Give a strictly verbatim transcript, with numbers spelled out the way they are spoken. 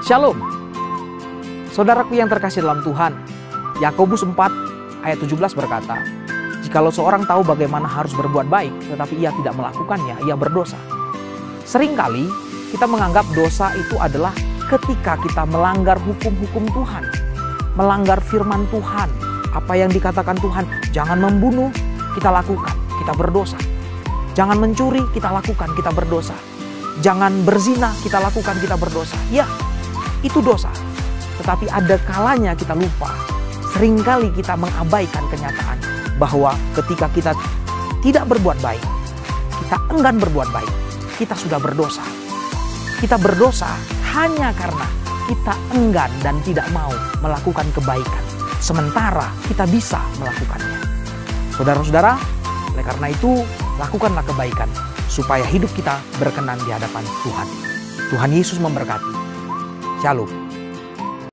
Shalom. Saudaraku yang terkasih dalam Tuhan, Yakobus empat ayat tujuh belas berkata, "Jikalau seorang tahu bagaimana harus berbuat baik, tetapi ia tidak melakukannya, ia berdosa." Seringkali kita menganggap dosa itu adalah ketika kita melanggar hukum-hukum Tuhan, melanggar firman Tuhan. Apa yang dikatakan Tuhan, jangan membunuh, kita lakukan, kita berdosa. Jangan mencuri, kita lakukan, kita berdosa. Jangan berzina, kita lakukan, kita berdosa. Ya, itu dosa. Tetapi ada kalanya kita lupa. Seringkali kita mengabaikan kenyataan bahwa ketika kita tidak berbuat baik, kita enggan berbuat baik, kita sudah berdosa. Kita berdosa hanya karena kita enggan dan tidak mau melakukan kebaikan. Sementara kita bisa melakukannya. Saudara-saudara, oleh karena itu lakukanlah kebaikan supaya hidup kita berkenan di hadapan Tuhan. Tuhan Yesus memberkati. Shalom.